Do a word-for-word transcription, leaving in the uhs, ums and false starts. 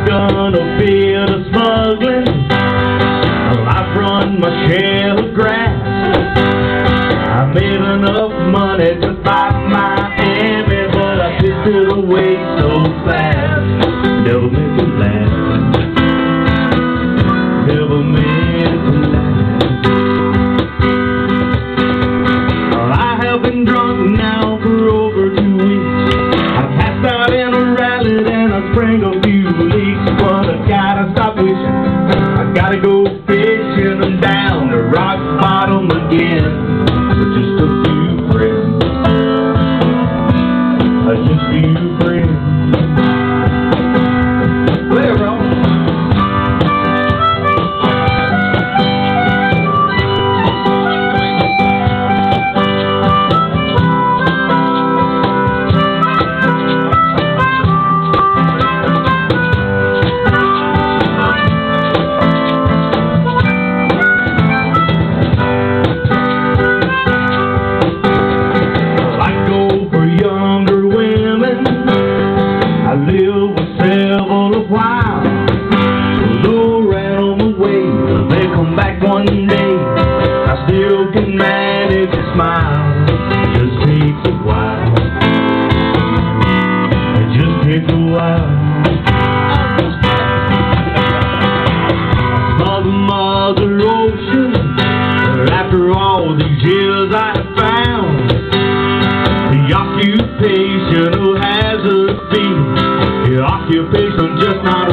done a bit of smuggling. I've run my share of grass. I made enough money to buy Miami, but I pissed it away so fast. Never meant to last. Never meant to last. Well, I have been drunk now for over two weeks. I passed out in a rally and I sprang a few leaks, but I gotta stop wishing. I gotta go fishing and down to rock bottom again for just a few friends. Just a few friends. Play it, bro. One day, I still can manage to smile. It just takes a while. It just takes a while. Mother, Mother Ocean, after all these years I have found the occupation who has a fee. The occupation just not